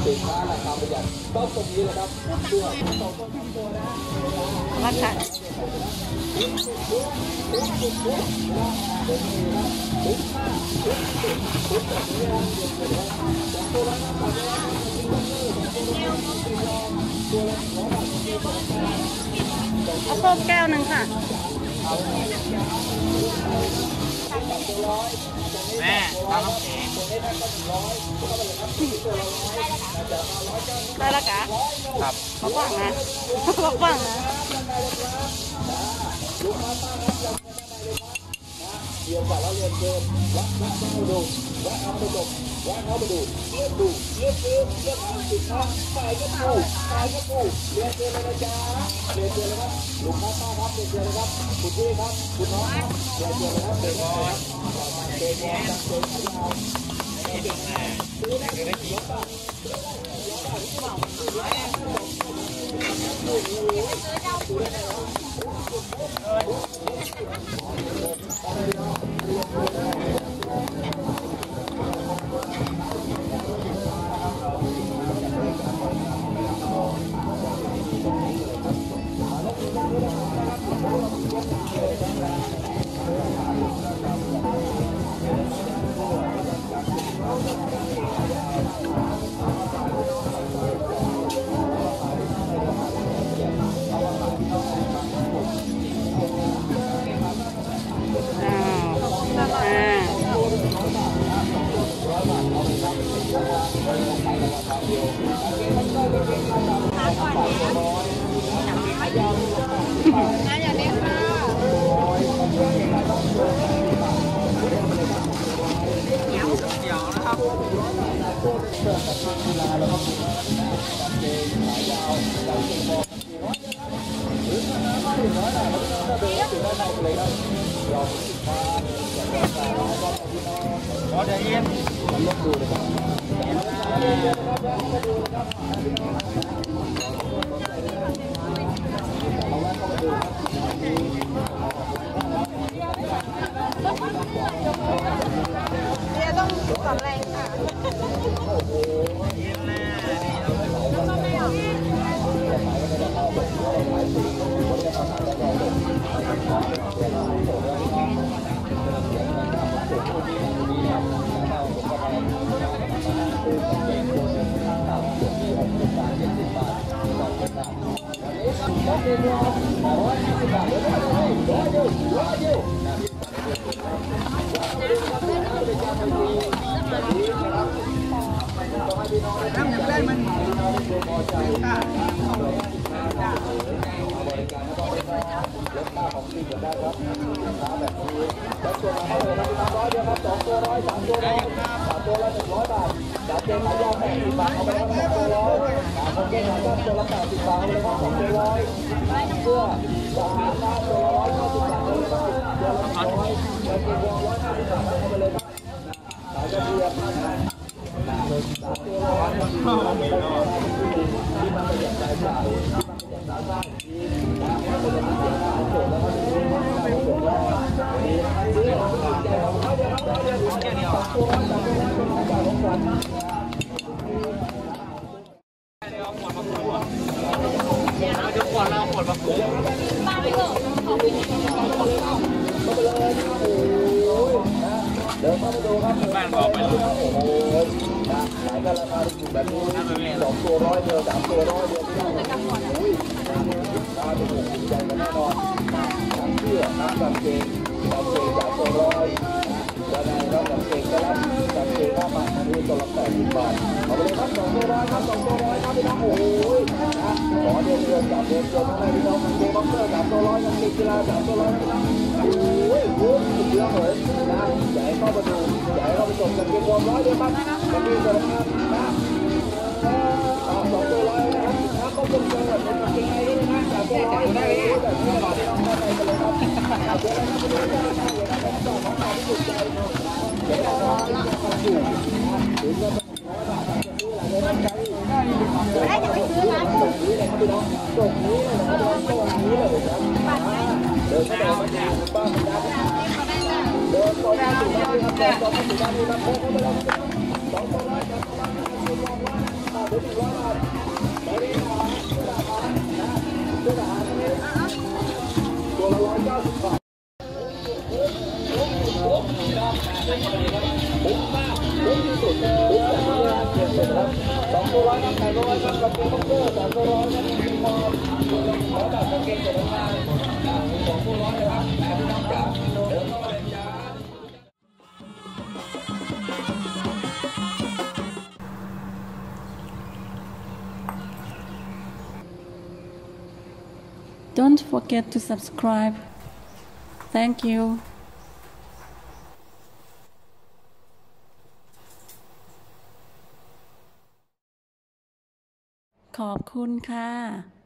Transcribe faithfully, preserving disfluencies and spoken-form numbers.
สินค้าราคาประหยัดต้องตรงนี้เลยครับตัวสองคนที่ตัวนะราคาเอาโค้กแก้วหนึ่งค่ะแม่ตามน้ำแข็งได้แล้วกะครับเขาว่างนะเขาว่างนะเดี๋ยวก่อนเราเรียนเชิญวัดวัดเข้าดูวัดเอาไปดูวัดเข้าไปดูเลือกดูเลือกซื้อเลือกทำสินค้าขายก็ถูกขายก็ถูกเรียนเชิญเลยนะจ๊ะเรียนเชิญเลยครับลูกค้าป้าครับเรียนเชิญเลยครับคุณพี่ครับคุณน้องครับเรียนเชิญเลยครับเด็กน้อยเด็กน้อยเด็กน้อยเด็กน้อยซื้อได้ซื้อได้กี่บาทซื้อได้กี่บาทที่เมาซื้อได้ซื้อได้ขอเดี๋ยวเย็นมันลดดูเลยครับเดี๋ยวต้องสอนแรงค่ะน้ำอย่างแรกมันบริการลดค่าของกินกันได้ครับสินค้าแบบนี้แล้วตัวละเท่าไหร่ครับสามร้อยเดียวครับสองตัวร้อยสามตัวร้อยสามตัวละหนึ่งร้อยบาทสามเกงขายาวแปดสิบบาทเอาไปแล้วสองตัวร้อยสามเกงขายาวตัวละแปดสิบบาทเอาไปแล้วสองตัวร้อยเสื้อสามตัวตัวละร้อยห้าสิบบาทเอาไปแล้วตัวละร้อยแล้วเกงวอลร้อยห้าสิบบาทเอาไปเลยครับขายกระเทียมสามตัวร้อยที่มันประหยัดรายจ่ายที่มันประหยัดรายได้ดีนะมันจะมีเสียงการส่งแล้วก็มีความสามารถส่งแล้วมีซื้อของใหญ่ของเขาเดียวเขาเดียวสองตัวร้อยสามตัวร้อยเป็นของจ่ายของขวัญเดี๋ยวก่อนเราขวดมาขวดมาไปเถอะเอาไปเลยเข้าไปเลยโอ้โหเดินเข้าไปดูครับบ้านบอกไปเลยโอ้โหนะขายกันราคาถูกแบบนี้สองตัวร้อยเดียวสามตัวร้อยเดียวที่ได้โอ้ยราคาถูกใจกันแน่นอนทั้งเสื้อทั้งกางเกงกางเกงสามตัวร้อยจะได้รับกางเกงก็รับกางเกงห้าบาทอันนี้ตัวละแปดสิบบาทเอาไปเลยครับสองตัวร้อยครับสองตัวร้อยครับพี่น้องโอ้ยนะขอเดือนเดือนสามเดือนเดือนทั้งนั้นพี่น้องกางเกงบ็อกเซอร์สามตัวร้อยกางเกงกีฬาสามตัวร้อยนะโอ้ยโอ้ยสุดยอดเลยนะใหญ่เข้ามาดูใหญ่เข้าไปส่งกางเกงวอร์มร้อยเดียวครับกางเกงตัวละครับนะสองตัวร้อยนะครับถ้าเขาเป็นเจอเป็นกางเกงไอ้นี่นะสามตัวร้อยได้แบบนี้ต่อที่น้องเข้าไปกันเลยครับเดี๋ยวเราไปดูกันนะครับต่อของต่อที่ถูกใจเดี๋ยวเราจะอยู่ถึงจะได้จะไปซื้อร้านตรงนี้เลยครับพี่น้องตรงนี้เลยนะตรงนี้เลยครับเดินเข้าไปมาจากบ้านนะเดินเข้าไปถึงบ้านครับเดินเข้าไปถึงบ้านนี่ครับเดินเข้าไปแล้วสองตัวร้อยสองตัวร้อยสองตัวร้อยเดี๋ยวพี่สุดทุกแบบนี้นะเกียร์สุดครับสองตัวร้อยครับแปดร้อยครับกางเกงบ็อกเซอร์สามตัวร้อยครับมีคอแล้วแบบกางเกงตัวงานสองตัวร้อยนะครับแปดน้องจ๋าเดินเข้ามาเลยจ้า Don't forget to subscribe. Thank you. ขอบคุณค่ะ